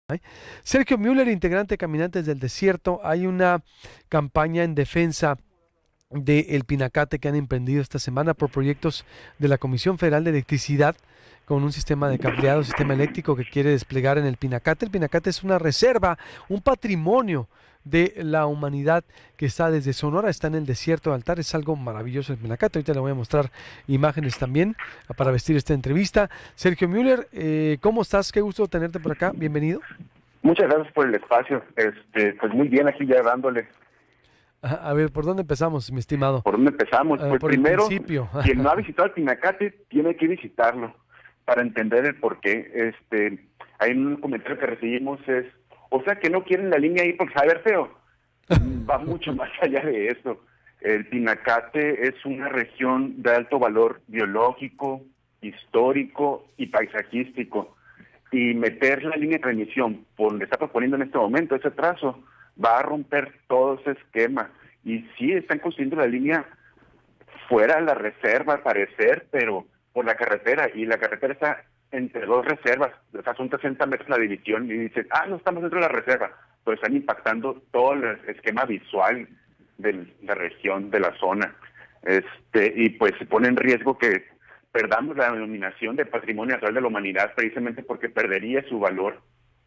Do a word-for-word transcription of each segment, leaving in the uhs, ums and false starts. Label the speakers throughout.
Speaker 1: Sergio Müller, integrante de Caminantes del Desierto, hay una campaña en defensa del Pinacate que han emprendido esta semana por proyectos de la Comisión Federal de Electricidad con un sistema de cableado, sistema eléctrico que quiere desplegar en el Pinacate. El Pinacate es una reserva, un patrimonio de la humanidad que está desde Sonora, está en el desierto de Altar, es algo maravilloso el Pinacate. Ahorita le voy a mostrar imágenes también para vestir esta entrevista. Sergio Müller, eh, ¿cómo estás? Qué gusto tenerte por acá, bienvenido.
Speaker 2: Muchas gracias por el espacio, este, pues muy bien aquí ya dándole.
Speaker 1: A ver, ¿por dónde empezamos, mi estimado?
Speaker 2: ¿Por dónde empezamos?
Speaker 1: Uh,
Speaker 2: pues
Speaker 1: por
Speaker 2: primero,
Speaker 1: el principio.
Speaker 2: quien no ha visitado el Pinacate tiene que visitarlo para entender el porqué. Este, hay un comentario que recibimos es, o sea que no quieren la línea ahí porque sabe ver feo. Va mucho más allá de eso. El Pinacate es una región de alto valor biológico, histórico y paisajístico. Y meter la línea de transmisión por donde está proponiendo en este momento ese trazo va a romper todo ese esquema. Y sí, están construyendo la línea fuera de la reserva, al parecer, pero por la carretera. Y la carretera está entre dos reservas. O sea, son sesenta metros la división. Y dicen, ah, no estamos dentro de la reserva. Pero están impactando todo el esquema visual de la región, de la zona. este Y pues se pone en riesgo que perdamos la denominación de Patrimonio Natural de la Humanidad precisamente porque perdería su valor.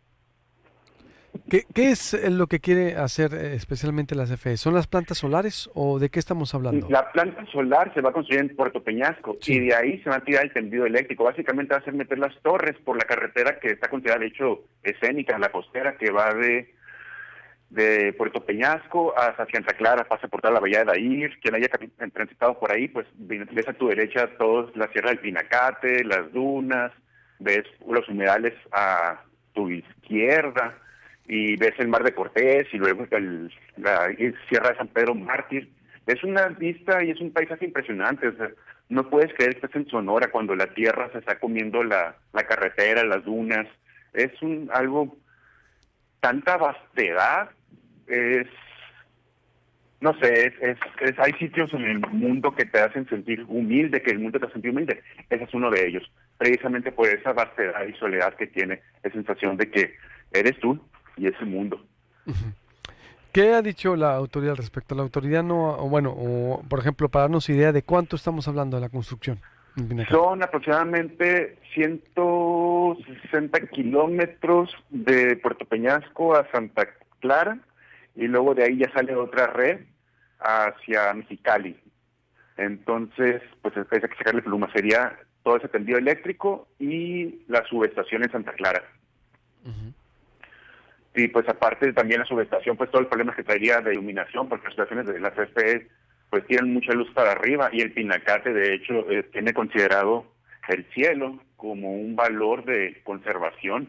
Speaker 1: ¿Qué, qué es lo que quiere hacer especialmente la C F E? ¿Son las plantas solares o de qué estamos hablando?
Speaker 2: La planta solar se va a construir en Puerto Peñasco, sí, y de ahí se va a tirar el tendido eléctrico. Básicamente va a ser meter las torres por la carretera que está considerada de hecho escénica, la costera, que va de de Puerto Peñasco hasta Santa Clara, pasa por toda la bahía de Dair. Quien haya transitado por ahí, pues ves a tu derecha toda la Sierra del Pinacate, las dunas, ves los humedales a tu izquierda y ves el Mar de Cortés y luego el, la Sierra de San Pedro Mártir. Es una vista y es un paisaje impresionante. O sea, no puedes creer que estás en Sonora cuando la tierra se está comiendo la, la carretera, las dunas. Es un algo, tanta vastedad. Es, no sé, es, es, es, hay sitios en el mundo que te hacen sentir humilde, que el mundo te hace sentir humilde. Ese es uno de ellos, precisamente por esa vastedad y soledad que tiene, esa sensación de que eres tú y ese mundo.
Speaker 1: ¿Qué ha dicho la autoridad al respecto? La autoridad no, o bueno, o, por ejemplo, para darnos idea de cuánto estamos hablando de la construcción.
Speaker 2: Son aproximadamente ciento sesenta kilómetros de Puerto Peñasco a Santa Clara, y luego de ahí ya sale otra red hacia Mexicali. Entonces, pues hay que sacarle pluma. Sería todo ese tendido eléctrico y la subestación en Santa Clara. Uh-huh. Y pues aparte también la subestación, pues todos los problemas que traería de iluminación, porque las estaciones de la C F E pues tienen mucha luz para arriba, y el Pinacate de hecho eh, tiene considerado el cielo como un valor de conservación.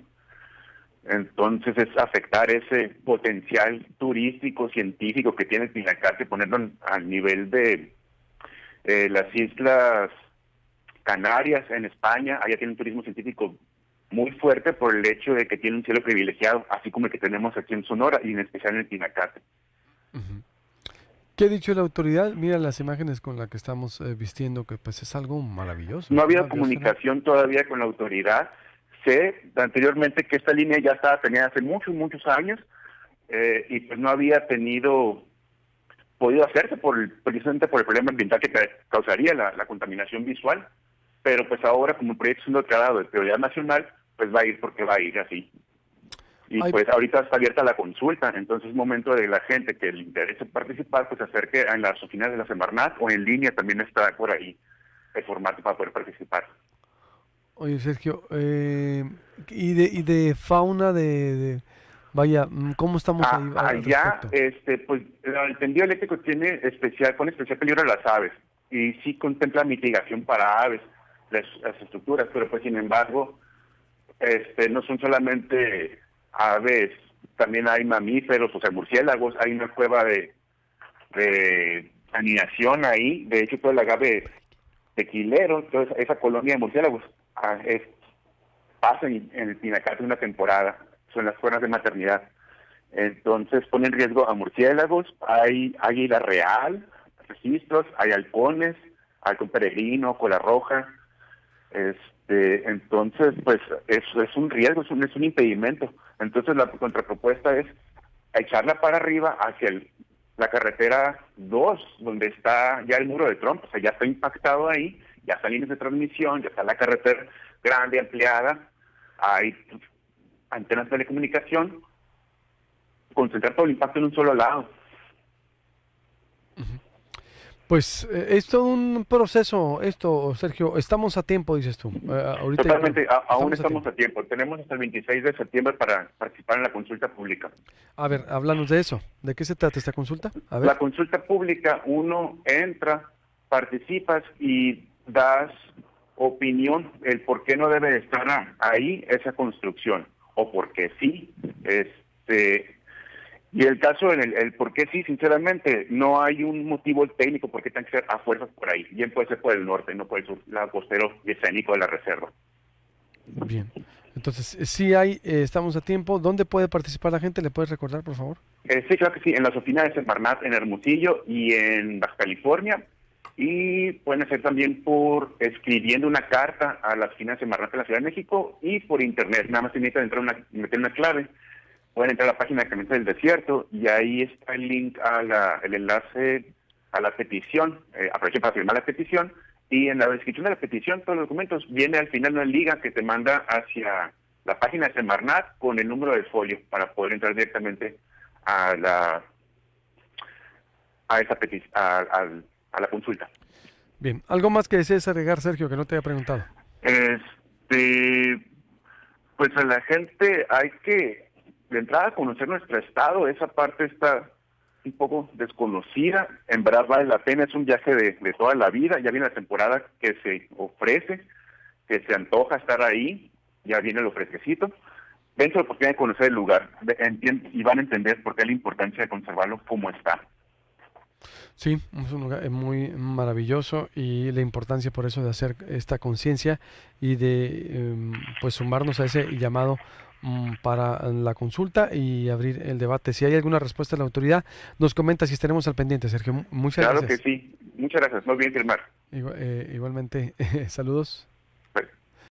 Speaker 2: Entonces es afectar ese potencial turístico, científico que tiene el Pinacate, ponerlo al nivel de eh, las Islas Canarias en España. Allá tiene un turismo científico muy fuerte por el hecho de que tiene un cielo privilegiado, así como el que tenemos aquí en Sonora y en especial en el Pinacate.
Speaker 1: Uh-huh. ¿Qué ha dicho la autoridad? Mira las imágenes con las que estamos eh, vistiendo, que pues es algo maravilloso.
Speaker 2: No ha habido comunicación todavía con la autoridad. Sé anteriormente que esta línea ya estaba tenida hace muchos, muchos años, eh, y pues no había tenido, podido hacerse por el, precisamente por el problema ambiental que causaría la, la contaminación visual, pero pues ahora como el proyecto es un declarado de prioridad nacional, pues va a ir porque va a ir así. Y Ay. pues ahorita está abierta la consulta, entonces es momento de la gente que le interese participar, pues acerque en las oficinas de la Semarnat o en línea, también está por ahí el formato para poder participar.
Speaker 1: Oye, Sergio, eh, y de y de fauna de, de vaya, ¿cómo estamos
Speaker 2: ah,
Speaker 1: ahí
Speaker 2: al allá, este, pues el tendido eléctrico tiene especial, pone especial peligro a las aves, y sí contempla mitigación para aves, las, las estructuras, pero pues sin embargo, este, no son solamente aves, también hay mamíferos, o sea, murciélagos. Hay una cueva de, de anidación ahí, de hecho todo el agave tequilero, toda esa, esa colonia de murciélagos ah, es, pasa en, en el Pinacate una temporada, son las zonas de maternidad. Entonces pone en riesgo a murciélagos, hay águila real, registros, hay halcones, halcón peregrino, cola roja, es Este, entonces, pues es, es un riesgo, es un, es un impedimento. Entonces la contrapropuesta es echarla para arriba hacia el, la carretera dos, donde está ya el muro de Trump, o sea, ya está impactado ahí, ya están líneas de transmisión, ya está la carretera grande, ampliada, hay antenas de telecomunicación, concentrar todo el impacto en un solo lado.
Speaker 1: Pues eh, es todo un proceso esto, Sergio. Estamos a tiempo, dices tú. Eh, ahorita
Speaker 2: Totalmente,
Speaker 1: ya,
Speaker 2: a, aún
Speaker 1: estamos
Speaker 2: estamos a tiempo. a tiempo. Tenemos hasta el veintiséis de septiembre para participar en la consulta pública.
Speaker 1: A ver, háblanos de eso. ¿De qué se trata esta consulta? A ver.
Speaker 2: La consulta pública, uno entra, participas y das opinión, el por qué no debe estar ahí esa construcción, o por qué sí. Este, y el caso, en el, el por qué sí, sinceramente, no hay un motivo técnico por qué tenga que ser a fuerzas por ahí. Bien puede ser por el norte, no por el sur, lado costero y escénico de la reserva.
Speaker 1: Bien. Entonces, sí hay, eh, estamos a tiempo. ¿Dónde puede participar la gente? ¿Le puedes recordar, por favor?
Speaker 2: Eh, sí, claro que sí, en las oficinas de Semarnat en Hermosillo y en Baja California. Y pueden hacer también por escribiendo una carta a las oficinas de Semarnat de la Ciudad de México y por internet. Nada más se necesita entrar una, meter una clave. Pueden entrar a la página de Caminantes del Desierto y ahí está el link a la, el enlace a la petición. Eh, aprovechen para firmar la petición. Y en la descripción de la petición, todos los documentos, viene al final una liga que te manda hacia la página de Semarnat con el número de folio para poder entrar directamente a la a esa petición, a, a, a la consulta.
Speaker 1: Bien, ¿algo más que desees agregar, Sergio, que no te haya preguntado?
Speaker 2: Este, pues a la gente hay que, de entrada, conocer nuestro estado. Esa parte está un poco desconocida. En verdad vale la pena, es un viaje de, de toda la vida. Ya viene la temporada que se ofrece, que se antoja estar ahí, ya viene el ofrececito. Dense la oportunidad de conocer el lugar y van a entender por qué es la importancia de conservarlo como está.
Speaker 1: Sí, es un lugar muy maravilloso y la importancia por eso de hacer esta conciencia y de eh, pues sumarnos a ese llamado um, para la consulta y abrir el debate. Si hay alguna respuesta de la autoridad, nos comenta si estaremos al pendiente, Sergio. Muchas
Speaker 2: claro
Speaker 1: gracias.
Speaker 2: Claro que sí. Muchas gracias. No olviden firmar.
Speaker 1: Igual, eh, igualmente, saludos.